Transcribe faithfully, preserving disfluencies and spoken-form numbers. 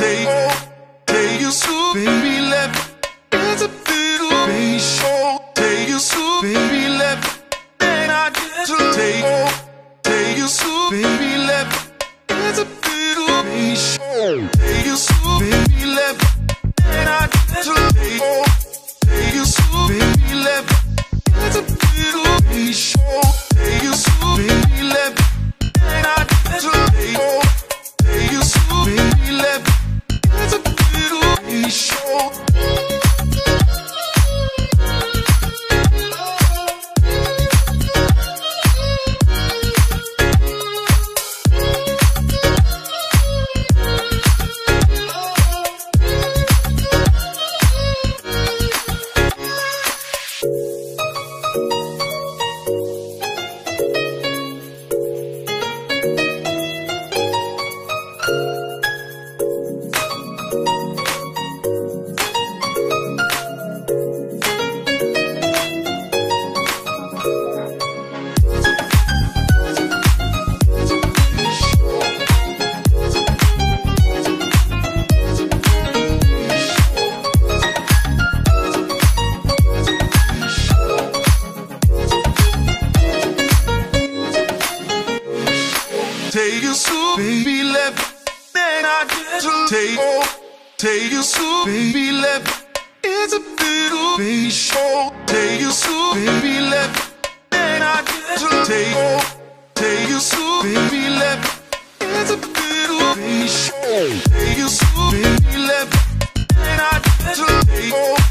take, take you so, baby, let me. It's a little bass. Take you so, baby, let me. And I get to take, take you so, baby, let me. It's a little bass. Take you so, baby, let me. And I get to take, take you so, baby, let me. It's a little bass. Take you so, baby, let me. And I get to take, take you so, baby, let me. It's a little bass. Take you so, baby, let me. Then I get to take, take you so, baby, let me. It's a little bass. Take you so, baby, let me. Then I get to take, take you so, baby, let me. It's a little bass. Take you so, baby, let me. Then I get to take.